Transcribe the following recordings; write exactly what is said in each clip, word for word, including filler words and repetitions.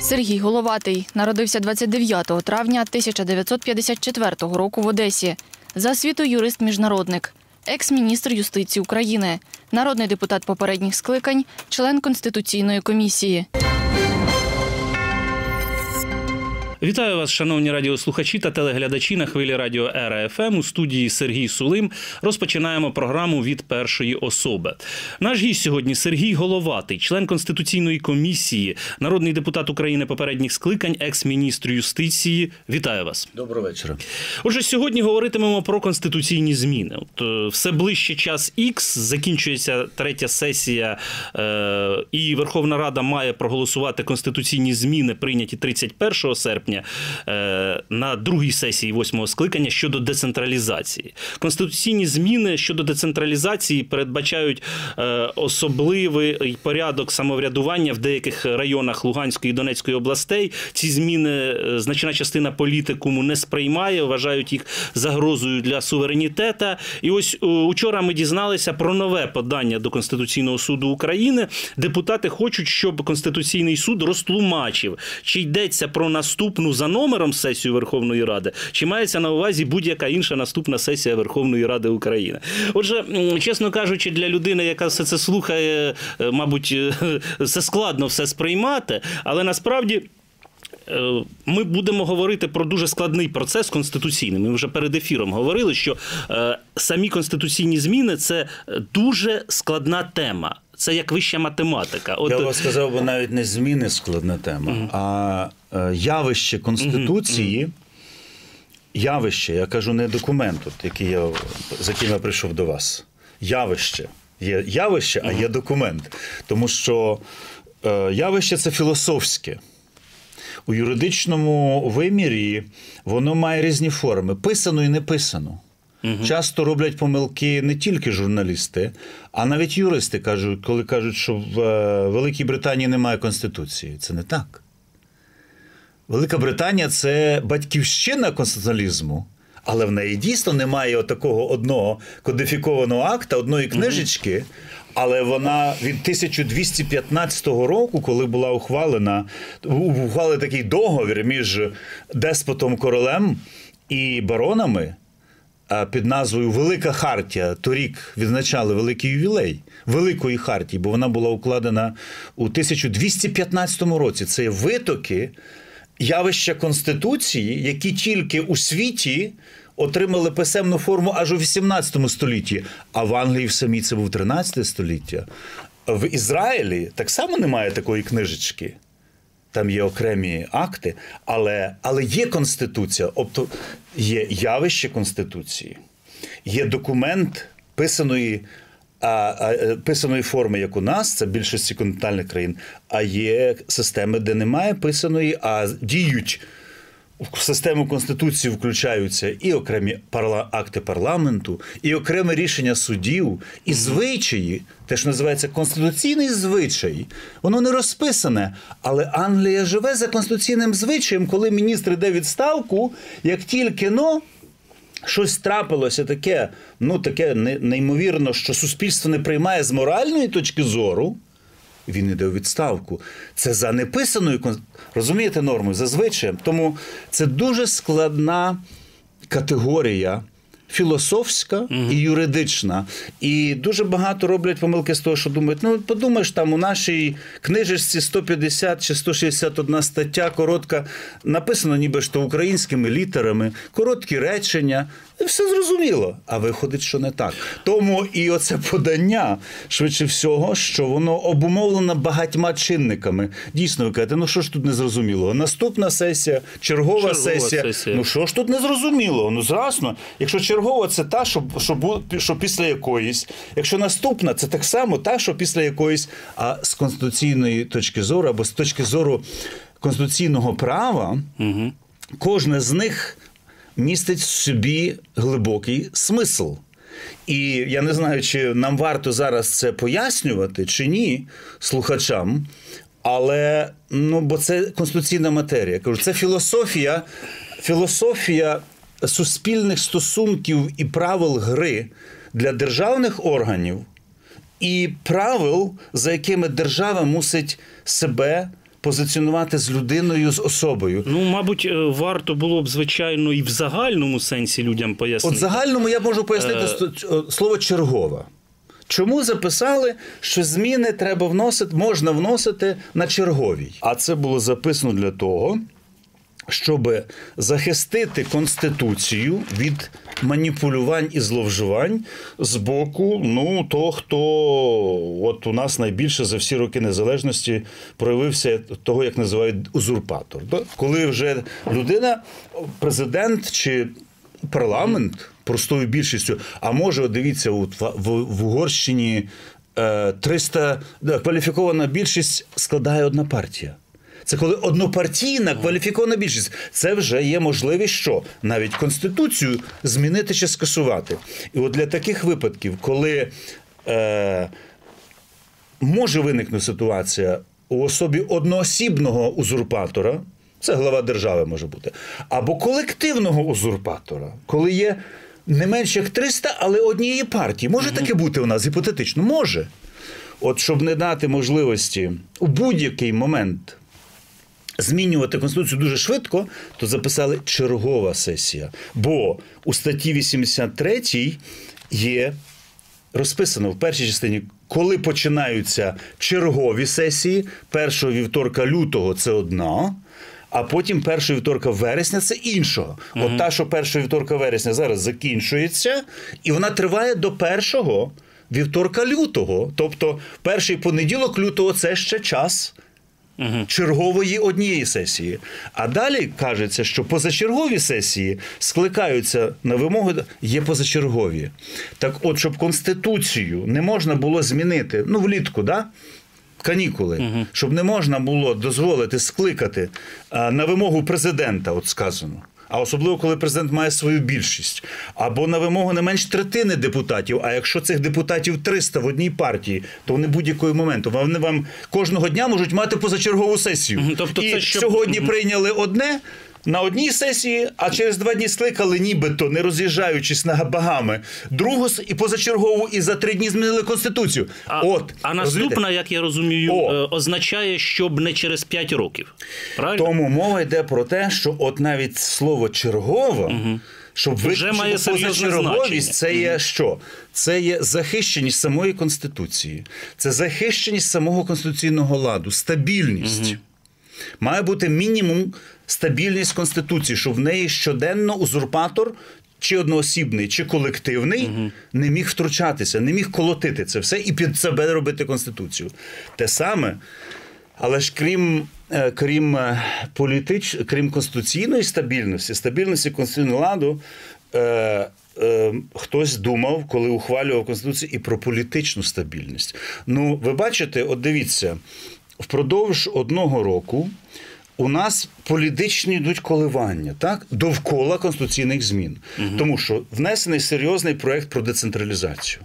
Сергій Головатий народився двадцять дев'ятого травня тисяча дев'ятсот п'ятдесят четвертого року в Одесі. За освітою юрист-міжнародник, екс-міністр юстиції України, народний депутат попередніх скликань, член Конституційної комісії. Вітаю вас, шановні радіослухачі та телеглядачі на хвилі радіо Ера еф ем. У студії Сергій Сулим. Розпочинаємо програму від першої особи. Наш гість сьогодні Сергій Головатий, член Конституційної комісії, народний депутат України попередніх скликань, екс-міністр юстиції. Вітаю вас. Доброго вечора. Отже, сьогодні говоритимемо про конституційні зміни. От, все ближче час Ікс, закінчується третя сесія, е, і Верховна Рада має проголосувати конституційні зміни, прийняті тридцять першого серпня, на другій сесії восьмого скликання щодо децентралізації. Конституційні зміни щодо децентралізації передбачають особливий порядок самоврядування в деяких районах Луганської і Донецької областей. Ці зміни значна частина політикуму не сприймає, вважають їх загрозою для суверенітету. І ось учора ми дізналися про нове подання до Конституційного суду України. Депутати хочуть, щоб Конституційний суд розтлумачив, чи йдеться про наступну за номером сесію Верховної Ради, чи мається на увазі будь-яка інша наступна сесія Верховної Ради України. Отже, чесно кажучи, для людини, яка все це слухає, мабуть, це складно все сприймати, але насправді ми будемо говорити про дуже складний процес конституційний. Ми вже перед ефіром говорили, що е, самі конституційні зміни – це дуже складна тема. Це як вища математика. От... Я б сказав, бо навіть не зміни складна тема, uh-huh. а е, явище Конституції, uh-huh. явище, я кажу, не документ, от, який я, з яким я прийшов до вас. Явище. Є явище, uh-huh. а є документ. Тому що е, явище – це філософське. У юридичному вимірі воно має різні форми – писану і неписану. Угу. Часто роблять помилки не тільки журналісти, а навіть юристи, кажуть, коли кажуть, що в Великій Британії немає Конституції. Це не так. Велика Британія – це батьківщина конституціоналізму, але в неї дійсно немає такого одного кодифікованого акта, одної книжечки, угу. Але вона від тисяча двісті п'ятнадцятого року, коли була ухвалена, ухвалений такий договір між деспотом-королем і баронами під назвою «Велика хартія». Торік відзначали великий ювілей Великої хартії, бо вона була укладена у тисяча двісті п'ятнадцятому році. Це є витоки явища Конституції, які тільки у світі отримали писемну форму аж у вісімнадцятому столітті, а в Англії в самій це був тринадцяте століття. В Ізраїлі так само немає такої книжечки. Там є окремі акти, але, але є Конституція, тобто є явище Конституції, є документ писаної, а, а, писаної форми, як у нас, це більшості континентальних країн, а є системи, де немає писаної, а діють. В систему Конституції включаються і окремі парла... акти парламенту, і окреме рішення судів, і звичаї, те, що називається конституційний звичай. Воно не розписане, але Англія живе за конституційним звичаєм, коли міністр йде в відставку, як тільки, ну, щось трапилося таке, ну, таке неймовірно, що суспільство не приймає з моральної точки зору, він йде у відставку. Це за неписаною, розумієте, нормою, за звичаєм. Тому це дуже складна категорія, філософська угу. і юридична. І дуже багато роблять помилки з того, що думають, ну, подумаєш, там у нашій книжечці сто п'ятдесят чи сто шістдесят одна стаття коротка, написано ніби що українськими літерами, короткі речення, і все зрозуміло. А виходить, що не так. Тому і оце подання, швидше всього, що воно обумовлено багатьма чинниками. Дійсно, ви кажете, ну що ж тут незрозумілого? Наступна сесія, чергова, чергова сесія. сесія. Ну що ж тут незрозумілого? Ну зрасно, якщо чергова, це та, що, що, що після якоїсь. Якщо наступна, це так само та, що після якоїсь. А з конституційної точки зору, або з точки зору конституційного права, угу. кожне з них містить в собі глибокий смисл. І я не знаю, чи нам варто зараз це пояснювати, чи ні, слухачам, але, ну, бо це конституційна матерія. Я кажу, це філософія, філософія суспільних стосунків і правил гри для державних органів і правил, за якими держава мусить себе позиціонувати з людиною, з особою. Ну, мабуть, е, варто було б, звичайно, і в загальному сенсі людям пояснити. От в загальному я можу пояснити Е. сто- слово «чергова». Чому записали, що зміни треба вносити, можна вносити на черговій? А це було записано для того, щоб захистити Конституцію від маніпулювань і зловживань з боку, ну, того, хто от у нас найбільше за всі роки незалежності проявився того, як називають узурпатор. Коли вже людина, президент чи парламент простою більшістю, а може, от дивіться, от в, в, в Угорщині е, триста да, кваліфікована більшість складає одна партія. Це коли однопартійна кваліфікована більшість. Це вже є можливість що? Навіть Конституцію змінити чи скасувати. І от для таких випадків, коли е, може виникнути ситуація у особі одноосібного узурпатора, це глава держави може бути, або колективного узурпатора, коли є не менше як триста, але однієї партії. Може таке бути у нас гіпотетично? Може. От щоб не дати можливості у будь-який момент змінювати Конституцію дуже швидко, то записали чергова сесія. Бо у статті вісімдесят третій є розписано в першій частині, коли починаються чергові сесії, першого вівторка лютого – це одна, а потім першого вівторка вересня – це іншого. Угу. От та, що першого вівторка вересня зараз закінчується, і вона триває до першого вівторка лютого. Тобто перший понеділок лютого – це ще час Угу. чергової однієї сесії. А далі кажеться, що позачергові сесії скликаються на вимогу, є позачергові. Так от, щоб Конституцію не можна було змінити, ну, влітку, да? канікули, угу. щоб не можна було дозволити скликати а, на вимогу президента, от сказано. А особливо, коли президент має свою більшість. Або на вимогу не менш третини депутатів. А якщо цих депутатів триста в одній партії, то вони будь-якого моменту. Вони вам кожного дня можуть мати позачергову сесію. Тобто і це щоб... сьогодні прийняли одне на одній сесії, а через два дні скликали нібито, не роз'їжджаючись на багами, другу і позачергову, і за три дні змінили Конституцію. А, От, а наступна, розумієте? як я розумію, О. означає, щоб не через п'ять років. Правильно? Тому мова йде про те, що от навіть слово «чергова», угу. щоб має виключити позачерговість, це є угу. що? Це є захищеність самої Конституції. Це захищеність самого конституційного ладу, стабільність. Угу. Має бути мінімум стабільність Конституції, щоб в неї щоденно узурпатор, чи одноосібний, чи колективний, угу. не міг втручатися, не міг колотити це все і під себе робити Конституцію. Те саме, але ж крім, крім, політич... крім конституційної стабільності, стабільності конституційного ладу, е... хтось думав, коли ухвалював Конституцію, і про політичну стабільність. Ну, ви бачите, от дивіться, впродовж одного року у нас політичні йдуть коливання, так? Довкола конституційних змін. Угу. Тому що внесений серйозний проєкт про децентралізацію.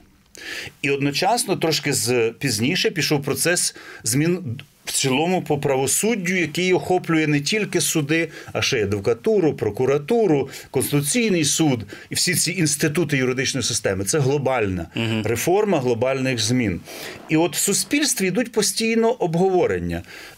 І одночасно, трошки з, пізніше, пішов процес змін в цілому по правосуддю, який охоплює не тільки суди, а ще й адвокатуру, прокуратуру, Конституційний суд і всі ці інститути юридичної системи. Це глобальна угу. реформа глобальних змін. І от в суспільстві йдуть постійно обговорення.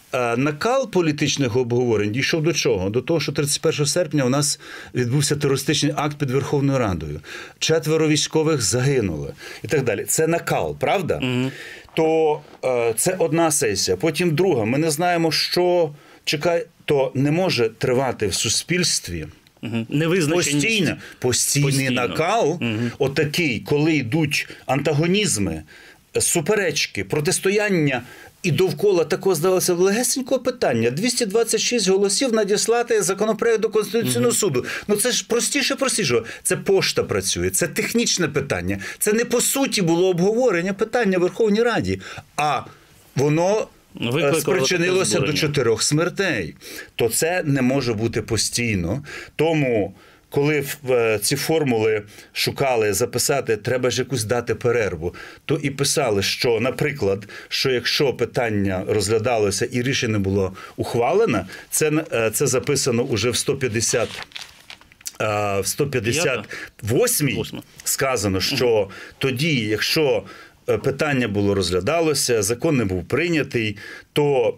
Накал політичних обговорень дійшов до чого? До того, що тридцять першого серпня у нас відбувся терористичний акт під Верховною Радою. Четверо військових загинули. І так далі. Це накал, правда? Угу. То е, це одна сесія. Потім друга. Ми не знаємо, що чекає. То не може тривати в суспільстві угу. постійно, постійний Постійно. накал, угу. отакий, коли йдуть антагонізми, суперечки, протистояння. І довкола такого, здалося, легесенького питання. двісті двадцять шість голосів надіслати законопроект до Конституційного угу. суду. Ну це ж простіше, простіше. Це пошта працює, це технічне питання. Це не по суті було обговорення питання в Верховній Раді, а воно Викликало спричинилося до чотирьох смертей. То це не може бути постійно. Тому... Коли ці формули шукали записати, треба ж якусь дати перерву, то і писали, що, наприклад, що якщо питання розглядалося і рішення було ухвалено, це, це записано уже в сто п'ятдесят, в сто п'ятдесят восьмій сказано, що тоді, якщо питання було розглядалося, закон не був прийнятий, то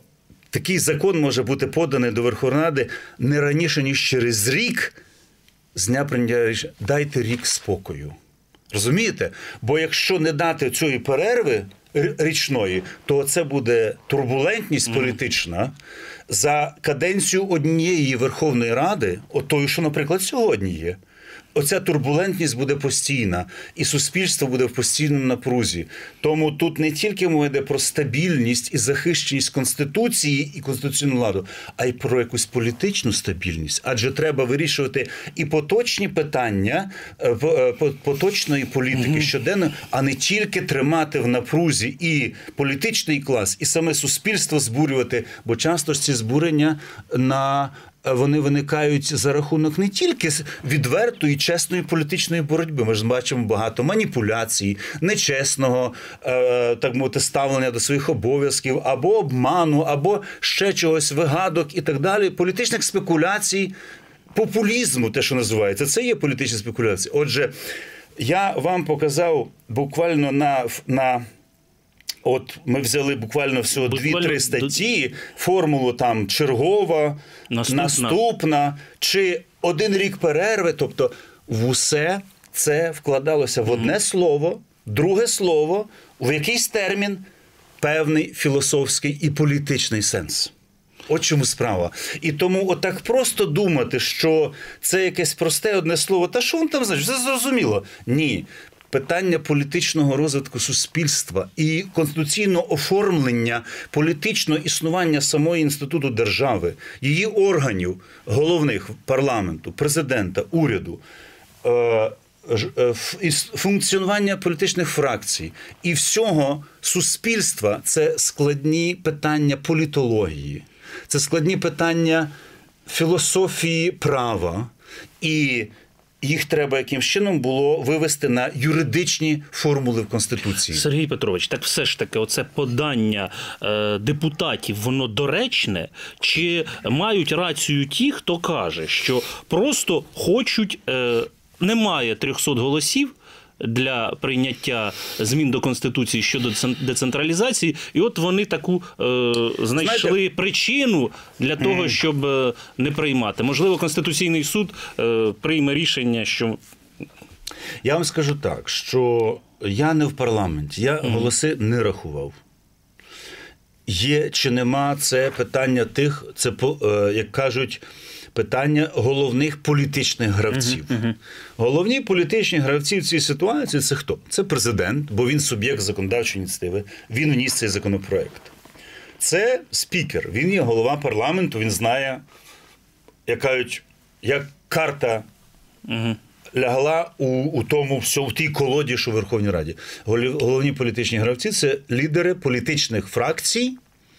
такий закон може бути поданий до Верховної Ради не раніше, ніж через рік з дня прийняття рішення. Дайте рік спокою. Розумієте? Бо якщо не дати цієї перерви річної, то це буде турбулентність політична за каденцію однієї Верховної Ради, от тої, що, наприклад, сьогодні є. Оця турбулентність буде постійна, і суспільство буде в постійному напрузі. Тому тут не тільки мова йде про стабільність і захищеність Конституції і конституційну ладу, а й про якусь політичну стабільність. Адже треба вирішувати і поточні питання поточної політики щоденно, а не тільки тримати в напрузі і політичний клас, і саме суспільство збурювати, бо часто ж ці збурення на вони виникають за рахунок не тільки відвертої, чесної політичної боротьби. Ми ж бачимо багато маніпуляцій, нечесного, е, так мовити, ставлення до своїх обов'язків, або обману, або ще чогось, вигадок і так далі. Політичних спекуляцій, популізму, те, що називається, це є політичні спекуляції. Отже, я вам показав буквально на... на От ми взяли буквально всього дві-три статті, формулу там чергова, наступна. наступна, чи один рік перерви. Тобто в усе це вкладалося в одне слово, друге слово, в якийсь термін, певний філософський і політичний сенс. От чому справа. І тому отак просто думати, що це якесь просте одне слово, та що він там значить, все зрозуміло. Ні. Питання політичного розвитку суспільства і конституційного оформлення політичного існування самої інституту держави, її органів головних, парламенту, президента, уряду, функціонування політичних фракцій і всього суспільства – це складні питання політології, це складні питання філософії права, і їх треба якимсь чином було вивести на юридичні формули в Конституції. Сергій Петрович, так все ж таки, оце подання е, депутатів, воно доречне? Чи мають рацію ті, хто каже, що просто хочуть, е, немає трьохсот голосів для прийняття змін до Конституції щодо децентралізації, і от вони таку е, знайшли Знаєте, причину для того, mm. щоб е, не приймати. Можливо, Конституційний суд е, прийме рішення, що... Я вам скажу так, що я не в парламенті, я mm. голоси не рахував. Є чи нема, це питання тих, це, е, як кажуть, питання головних політичних гравців. Uh-huh, uh-huh. Головні політичні гравці в цій ситуації – це хто? Це президент, бо він суб'єкт законодавчої ініціативи, він вніс цей законопроект. Це спікер, він є голова парламенту, він знає, як кажуть, як карта uh-huh. лягла у, у тому, в тій колоді, що в Верховній Раді. Головні політичні гравці – це лідери політичних фракцій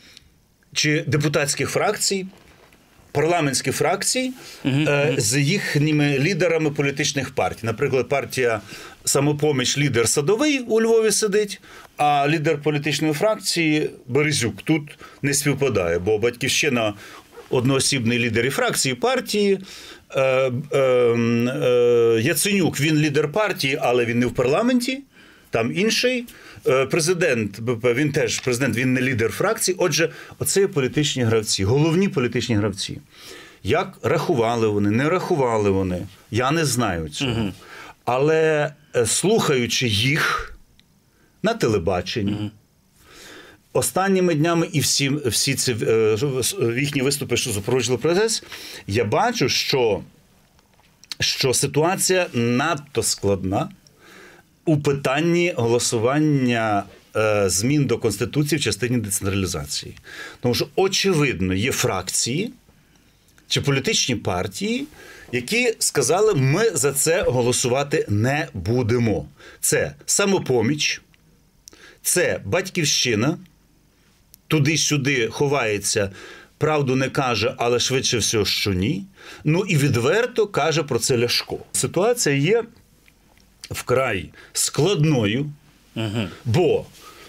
чи депутатських фракцій, парламентські фракції uh-huh. з їхніми лідерами політичних партій. Наприклад, партія «Самопоміч», лідер Садовий у Львові сидить, а лідер політичної фракції Березюк тут не співпадає, бо «Батьківщина» одноосібний лідер і фракції, партії, е, е, е, Яценюк, він лідер партії, але він не в парламенті, там інший. Президент, він теж президент, він не лідер фракції. Отже, оце є політичні гравці, головні політичні гравці. Як рахували вони, не рахували вони, я не знаю цього. Угу. Але слухаючи їх на телебаченні, угу. останніми днями і всі, всі ці їхні виступи, що супроводжували процес, я бачу, що, що ситуація надто складна у питанні голосування е, змін до Конституції в частині децентралізації. Тому що, очевидно, є фракції чи політичні партії, які сказали, ми за це голосувати не будемо. Це «Самопоміч», це «Батьківщина», туди-сюди ховається, правду не каже, але швидше всього, що ні. Ну і відверто каже про це Ляшко. Ситуація є вкрай складною, угу. бо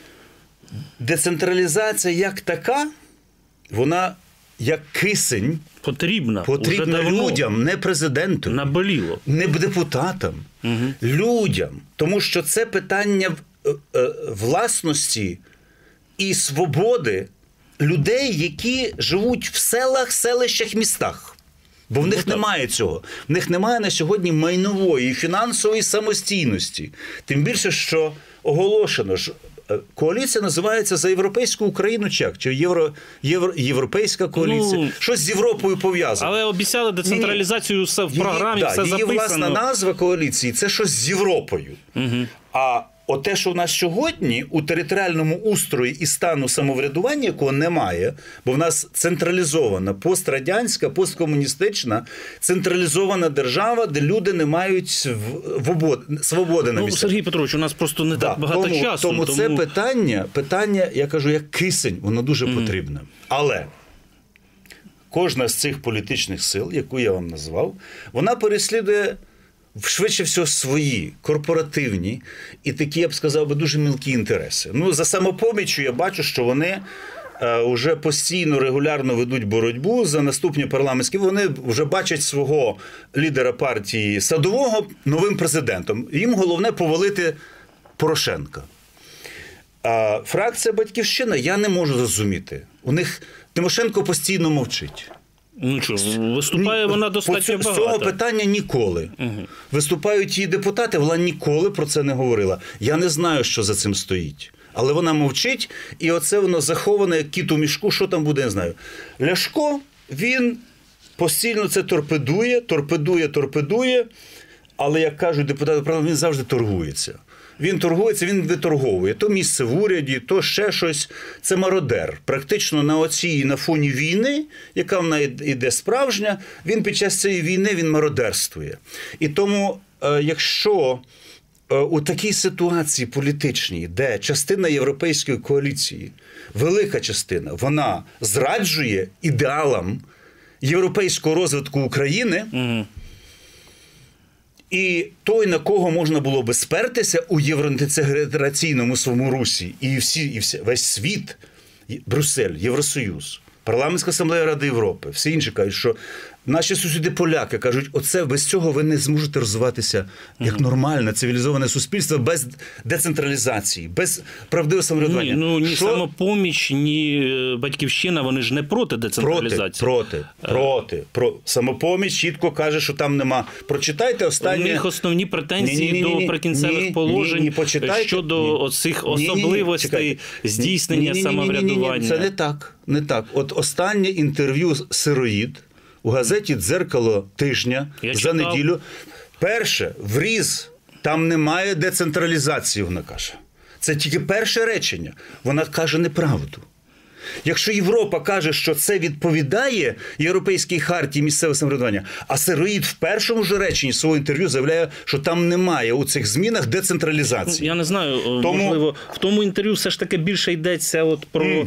децентралізація як така, вона як кисень потрібна, потрібна людям, не президенту, наболіло. Не депутатам, угу. людям. Тому що це питання власності і свободи людей, які живуть в селах, селищах, містах. Бо в них ну, немає цього. В них немає на сьогодні майнової і фінансової самостійності. Тим більше, що оголошено ж, коаліція називається «За європейську Україну» чи як? Чи євро, євро, європейська коаліція? Ну, щось з Європою пов'язано. Але обіцяли децентралізацію все в програмі, її, все да, записано. Її власна назва коаліції – це щось з Європою. Угу. А от те, що в нас сьогодні у територіальному устрої і стану самоврядування, якого немає, бо в нас централізована пострадянська, посткомуністична, централізована держава, де люди не мають свободи на ну, місцях. Сергій Петрович, у нас просто не да, так багато тому, часу. Тому, тому це питання, питання, я кажу, як кисень, воно дуже mm. потрібне. Але кожна з цих політичних сил, яку я вам назвав, вона переслідує швидше всього свої, корпоративні і такі, я б сказав, би, дуже мілкі інтереси. Ну, за «Самопоміччю» я бачу, що вони е, вже постійно, регулярно ведуть боротьбу за наступні парламентські. Вони вже бачать свого лідера партії Садового новим президентом. Їм головне повалити Порошенка. А фракція «Батьківщина» я не можу зрозуміти. У них Тимошенко постійно мовчить. Ну що, виступає вона достатньо багато. З багато. цього питання ніколи. Угу. Виступають її депутати, вона ніколи про це не говорила. Я не знаю, що за цим стоїть. Але вона мовчить, і оце воно заховане, як кіт у мішку, що там буде, не знаю. Ляшко, він постійно це торпедує, торпедує, торпедує, але, як кажуть депутати, він завжди торгується. Він торгується, він виторговує. То місце в уряді, то ще щось. Це мародер. Практично на оцій, на фоні війни, яка в нас іде справжня, він під час цієї війни, він мародерствує. І тому, е, якщо е, у такій ситуації політичній, де частина європейської коаліції, велика частина, вона зраджує ідеалам європейського розвитку України, угу. І той, на кого можна було би спертися у євроінтеграційному своєму русі, і, всі, і всі, весь світ, Брюссель, Євросоюз, Парламентська асамблея Ради Європи, всі інші кажуть, що наші сусіди поляки кажуть, оце без цього ви не зможете розвиватися як нормальне, цивілізоване суспільство без децентралізації, без правдивого самоврядування. Ні, ну, ні що... «Самопоміч», ні «Батьківщина», вони ж не проти децентралізації. Проти, проти, проти. Про... «Самопоміч» чітко каже, що там нема. Прочитайте останнє... У них основні претензії ні, ні, ні, ні, до прикінцевих ні, положень ні, ні, щодо оцих особливостей ні, ні, ні, здійснення ні, ні, ні, самоврядування. Ні, ні, ні, це не так, не так. От останнє інтерв'ю «Сироїд» у газеті «Дзеркало тижня» Я за читав. неділю. Перше, вріз, там немає децентралізації, вона каже. Це тільки перше речення. Вона каже неправду. Якщо Європа каже, що це відповідає Європейській хартії місцевого самоврядування, а Сироїд в першому ж реченні свого інтерв'ю заявляє, що там немає у цих змінах децентралізації. Я не знаю, тому... можливо, в тому інтерв'ю все ж таки більше йдеться от про mm.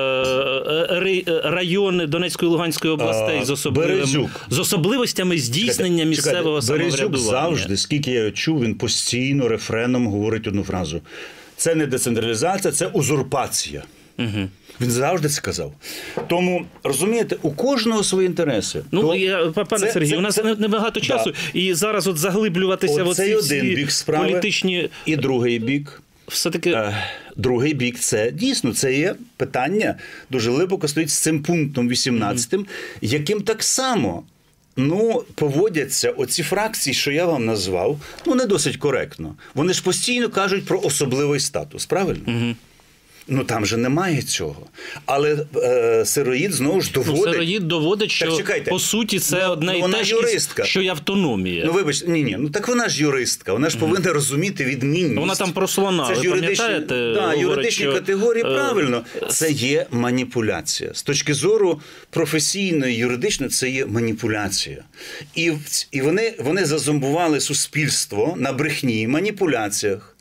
е- райони Донецької і Луганської областей з, особливим... з особливостями здійснення чекайте, місцевого чекайте, самоврядування. Березюк завжди, скільки я чув, він постійно рефреном говорить одну фразу. Це не децентралізація, це узурпація. Угу. Він завжди це казав. Тому, розумієте, у кожного свої інтереси. Ну, То я, пане це, Сергію, це, у нас це, небагато часу. Да. І зараз от заглиблюватися в ці один бік справи, політичні... І другий бік. Все-таки... Е, другий бік – це дійсно, це є питання, дуже глибоко стоїть з цим пунктом вісімнадцятим, угу. яким так само ну, поводяться оці фракції, що я вам назвав, ну, не досить коректно. Вони ж постійно кажуть про особливий статус, правильно? Угу. Ну, там же немає цього. Але е, Сироїд, знову ж, доводить... Ну, Сироїд доводить, що, чекайте, по суті, це ну, одне ну, і те ж, що й автономія. Ну, вибачте, ні-ні, ну так вона ж юристка, вона ж mm. повинна розуміти відмінність. Вона там про слона, це ви ж юридичні, пам'ятаєте? Да, говорить, юридичні що... категорії, правильно. Це є маніпуляція. З точки зору професійної, юридичної, це є маніпуляція. І, і вони, вони зазомбували суспільство на брехні, маніпуляціях,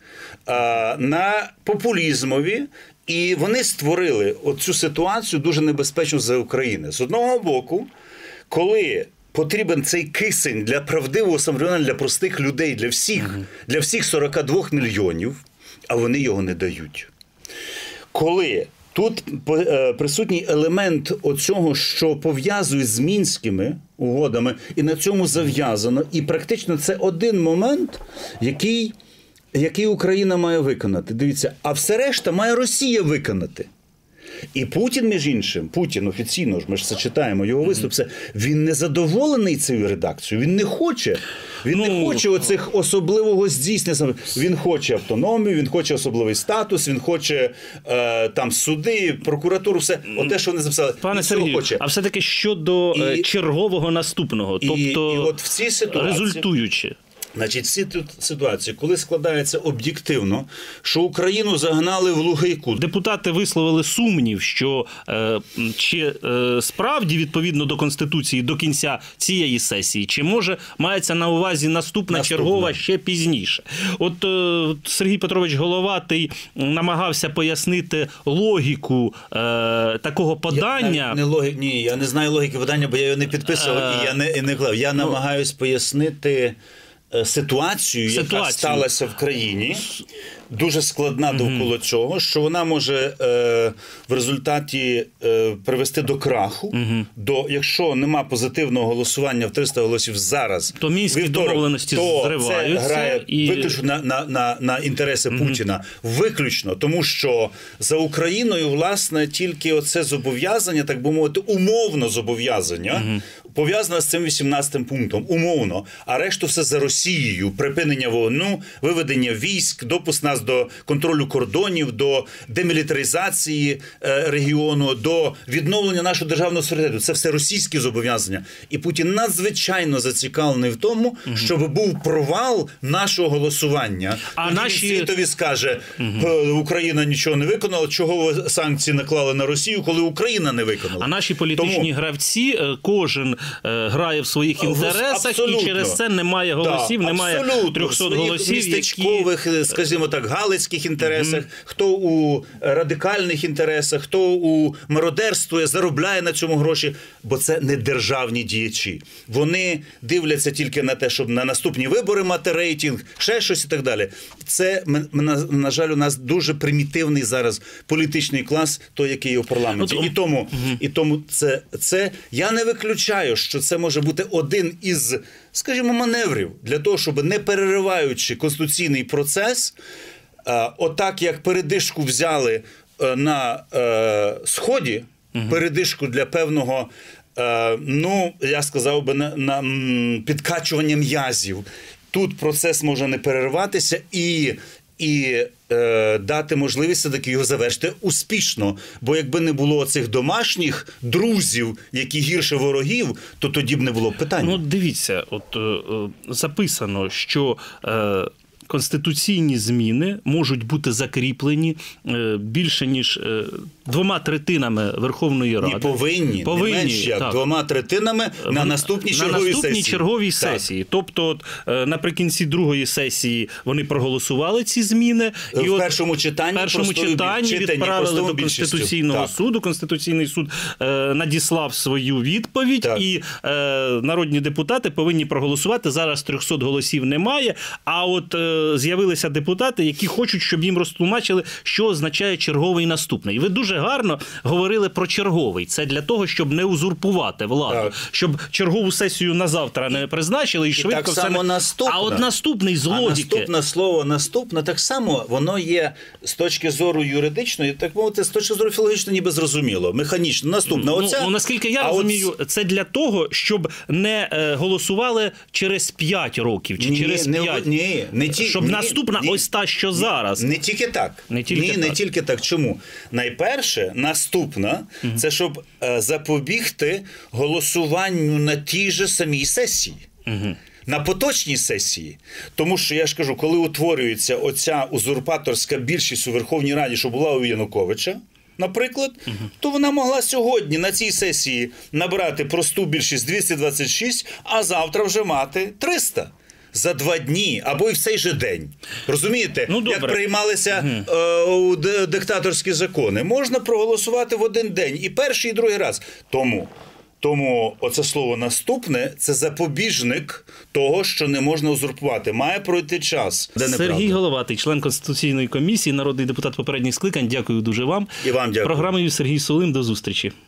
на популізмові, і вони створили оцю ситуацію дуже небезпечну для України. З одного боку, коли потрібен цей кисень для правдивого самоврядування для простих людей, для всіх, uh-huh. для всіх сорок два мільйонів, а вони його не дають. Коли тут присутній елемент оцього, що пов'язують з Мінськими угодами, і на цьому зав'язано, і практично це один момент, який... який Україна має виконати. Дивіться, а все решта має Росія виконати. І Путін, між іншим, Путін офіційно ж, ми ж це читаємо, його виступ, це, він не задоволений цією редакцією, він не хоче. Він Ну, не хоче оцих особливого здійснення. Він хоче автономію, він хоче особливий статус, він хоче е, там суди, прокуратуру, все. Оте, що вони записали. Пане він цього Сергію, хоче. а все-таки щодо І- е, чергового наступного, І, тобто і от в цій ситуації, результуючи. значить, в цій тут ситуації, коли складається об'єктивно, що Україну загнали в глухий кут. Депутати висловили сумнів, що е, чи е, справді відповідно до Конституції до кінця цієї сесії, чи може мається на увазі наступна, Наступна. чергова ще пізніше. От е, Сергій Петрович Головатий намагався пояснити логіку е, такого подання. Я, не логі... Ні, я не знаю логіки подання, бо я його не підписував і я не, і не клав. Я Ну, намагаюсь пояснити е, ситуацію, яка Ситуацію. сталася в країні, дуже складна довкола цього, що вона може е, в результаті е, привести до краху, до, якщо нема позитивного голосування в триста голосів зараз, То мінські вівторок, домовленості то зриваються це грає і- виключно на, на, на, на інтереси Путіна. Виключно, тому що за Україною, власне, тільки оце зобов'язання, так би мовити, умовно зобов'язання, пов'язане з цим вісімнадцятим пунктом, умовно, а решту все за Росією, припинення вогню, виведення військ, допуск нас до контролю кордонів, до демілітаризації е, регіону, до відновлення нашого державного суверенітету. Це все російські зобов'язання. І Путін надзвичайно зацікавлений в тому, щоб був провал нашого голосування. А Тоді наші- він світові скаже, «Е, Україна нічого не виконала, чого ви санкції наклали на Росію, коли Україна не виконала. А наші політичні Тому- гравці, е, кожен е, грає в своїх інтересах, Абсолютно. і через це немає голосів, Да, немає абсолютно. трьохсот В своїх голосів, які... містечкових, скажімо так, галицьких інтересах, хто у радикальних інтересах, хто у мародерствує, заробляє на цьому гроші, бо це не державні діячі. Вони дивляться тільки на те, щоб на наступні вибори мати рейтинг, ще щось і так далі. Це, на, на жаль, у нас дуже примітивний зараз політичний клас, той, який є у парламенті. От, І тому, і тому це, це, я не виключаю, що це може бути один із, скажімо, маневрів для того, щоб, не перериваючи конституційний процес, е, отак, як передишку взяли е, на е, Сході, передишку для певного, е, ну, я сказав би, на, на м, підкачування м'язів. Тут процес може не перерватися і, і е, дати можливість все-таки його завершити успішно. Бо якби не було цих домашніх друзів, які гірше ворогів, то тоді б не було б питань. Ну, дивіться, от е, е, записано, що е, конституційні зміни можуть бути закріплені е, більше, ніж е, двома третинами Верховної Ради. І повинні, повинні не менш як так. двома третинами на наступній на черговій наступній сесії. черговій Так. сесії. Тобто, от, е, наприкінці другої сесії вони проголосували ці зміни. В і от першому читанні, в першому простою читанні читанні, відправили простою до більшістю. Конституційного Так. суду. Конституційний суд е, надіслав свою відповідь, Так. і е, народні депутати повинні проголосувати. Зараз трьохсот голосів немає, а от е, з'явилися депутати, які хочуть, щоб їм розтлумачили, що означає черговий наступний. І ви дуже гарно говорили про черговий. Це для того, щоб не узурпувати владу. Так. Щоб чергову сесію на завтра не призначили і швидко так все само не... наступна. А от наступний з А логіки. наступне слово «наступне» так само, воно є з точки зору юридичної, так мовити, з точки зору філологічної ніби зрозуміло, механічно. Наступна оця. Ну, ну, наскільки я а розумію, от... це для того, щоб не е, голосували через п'ять років чи Ні, через не, п'ять. ні, не ті, щоб ні, наступна ні, ось та, що зараз. Не тільки так. Не тільки Ні, так. не тільки так. Чому? Найперше, наступна, угу. це щоб е, запобігти голосуванню на тій же самій сесії. Угу. На поточній сесії. Тому що, я ж кажу, коли утворюється оця узурпаторська більшість у Верховній Раді, що була у Януковича, наприклад, угу. то вона могла сьогодні на цій сесії набрати просту більшість двісті двадцять шість, а завтра вже мати триста. За два дні, або і в цей же день. Розумієте? Ну, як приймалися угу. е, диктаторські закони. Можна проголосувати в один день. І перший, і другий раз. Тому, тому оце слово «наступне» – це запобіжник того, що не можна узурпувати. Має пройти час. Де Сергій неправда? Головатий, член Конституційної комісії, народний депутат попередніх скликань. Дякую дуже вам. І вам дякую. Програмою Сергій Сулим. До зустрічі.